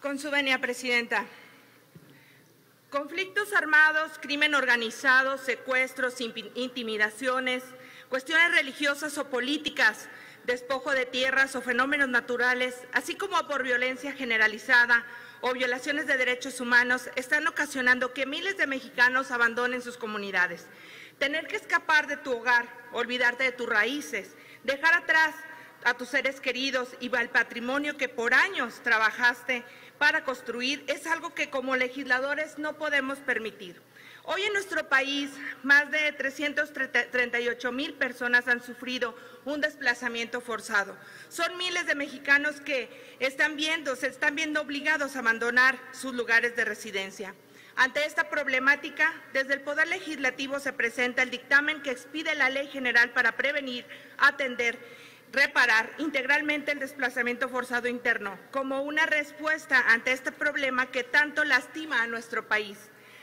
Con su venia, Presidenta. Conflictos armados, crimen organizado, secuestros, intimidaciones, cuestiones religiosas o políticas, despojo de tierras o fenómenos naturales, así como por violencia generalizada o violaciones de derechos humanos, están ocasionando que miles de mexicanos abandonen sus comunidades. Tener que escapar de tu hogar, olvidarte de tus raíces, dejar atrás a tus seres queridos y al patrimonio que por años trabajaste para construir es algo que como legisladores no podemos permitir. Hoy en nuestro país, más de 338,000 personas han sufrido un desplazamiento forzado. Son miles de mexicanos que se están viendo obligados a abandonar sus lugares de residencia. Ante esta problemática, desde el Poder Legislativo se presenta el dictamen que expide la Ley General para prevenir, atender, reparar integralmente el desplazamiento forzado interno, como una respuesta ante este problema que tanto lastima a nuestro país.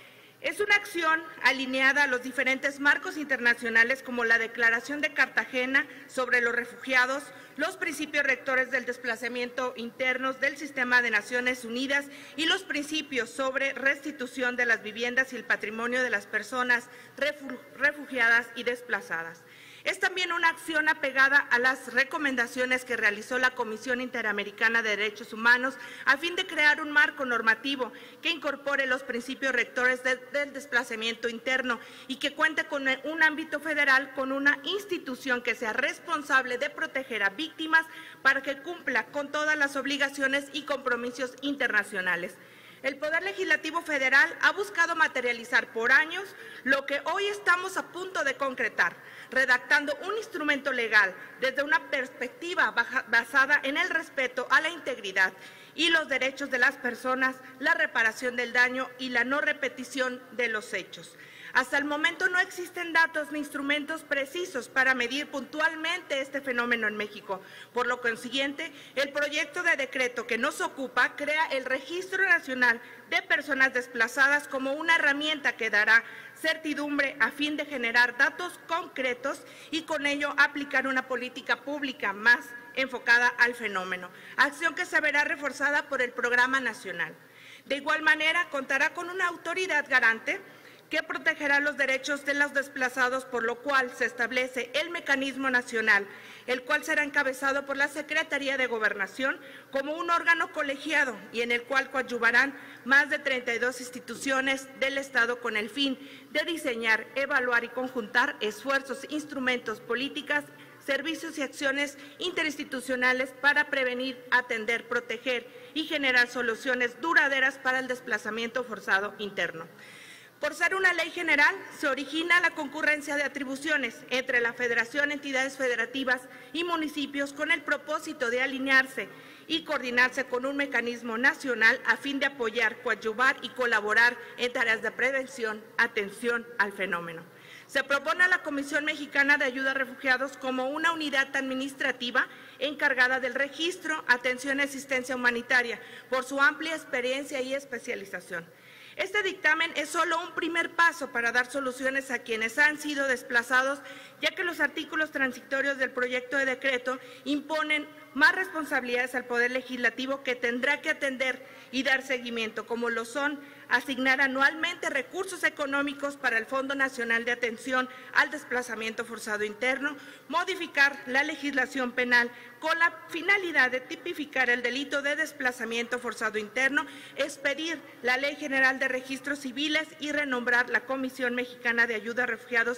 Es una acción alineada a los diferentes marcos internacionales como la Declaración de Cartagena sobre los refugiados, los principios rectores del desplazamiento internos del Sistema de Naciones Unidas y los principios sobre restitución de las viviendas y el patrimonio de las personas refugiadas y desplazadas. Es también una acción apegada a las recomendaciones que realizó la Comisión Interamericana de Derechos Humanos a fin de crear un marco normativo que incorpore los principios rectores del desplazamiento interno y que cuente con un ámbito federal con una institución que sea responsable de proteger a víctimas para que cumpla con todas las obligaciones y compromisos internacionales. El Poder Legislativo Federal ha buscado materializar por años lo que hoy estamos a punto de concretar, redactando un instrumento legal desde una perspectiva basada en el respeto a la integridad y los derechos de las personas, la reparación del daño y la no repetición de los hechos. Hasta el momento no existen datos ni instrumentos precisos para medir puntualmente este fenómeno en México. Por lo consiguiente, el proyecto de decreto que nos ocupa crea el Registro Nacional de Personas Desplazadas como una herramienta que dará certidumbre a fin de generar datos concretos y con ello aplicar una política pública más enfocada al fenómeno, acción que se verá reforzada por el Programa Nacional. De igual manera, contará con una autoridad garante que protegerá los derechos de los desplazados, por lo cual se establece el mecanismo nacional, el cual será encabezado por la Secretaría de Gobernación como un órgano colegiado y en el cual coadyuvarán más de 32 instituciones del Estado con el fin de diseñar, evaluar y conjuntar esfuerzos, instrumentos, políticas, servicios y acciones interinstitucionales para prevenir, atender, proteger y generar soluciones duraderas para el desplazamiento forzado interno. Por ser una ley general, se origina la concurrencia de atribuciones entre la Federación, entidades federativas y municipios con el propósito de alinearse y coordinarse con un mecanismo nacional a fin de apoyar, coadyuvar y colaborar en tareas de prevención, atención al fenómeno. Se propone a la Comisión Mexicana de Ayuda a Refugiados como una unidad administrativa encargada del registro, atención y asistencia humanitaria por su amplia experiencia y especialización. Este dictamen es solo un primer paso para dar soluciones a quienes han sido desplazados, ya que los artículos transitorios del proyecto de decreto imponen más responsabilidades al Poder Legislativo que tendrá que atender y dar seguimiento, como lo son asignar anualmente recursos económicos para el Fondo Nacional de Atención al Desplazamiento Forzado Interno, modificar la legislación penal con la finalidad de tipificar el delito de desplazamiento forzado interno, expedir la Ley General de Registros Civiles y renombrar la Comisión Mexicana de Ayuda a Refugiados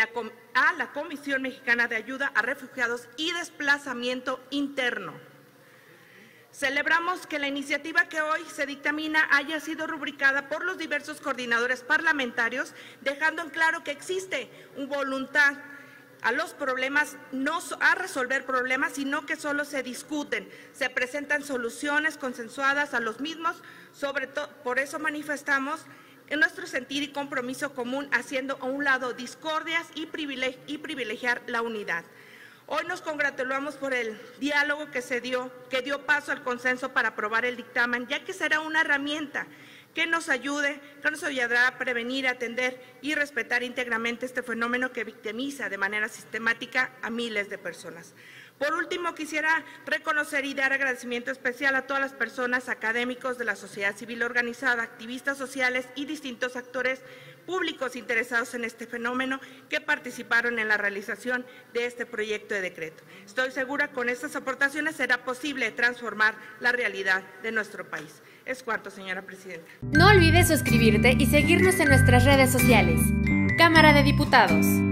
a la Comisión Mexicana de Ayuda a Refugiados y Desplazamiento Interno. Celebramos que la iniciativa que hoy se dictamina haya sido rubricada por los diversos coordinadores parlamentarios, dejando en claro que existe una voluntad a los problemas, no a resolver problemas, sino que solo se discuten, se presentan soluciones consensuadas a los mismos, sobre todo por eso manifestamos en nuestro sentir y compromiso común, haciendo a un lado discordias y privilegiar la unidad. Hoy nos congratulamos por el diálogo que dio paso al consenso para aprobar el dictamen, ya que será una herramienta que nos ayudará a prevenir, atender y respetar íntegramente este fenómeno que victimiza de manera sistemática a miles de personas. Por último, quisiera reconocer y dar agradecimiento especial a todas las personas, académicos de la sociedad civil organizada, activistas sociales y distintos actores públicos interesados en este fenómeno que participaron en la realización de este proyecto de decreto. Estoy segura que con estas aportaciones será posible transformar la realidad de nuestro país. Es cuanto, señora presidenta. No olvides suscribirte y seguirnos en nuestras redes sociales. Cámara de Diputados.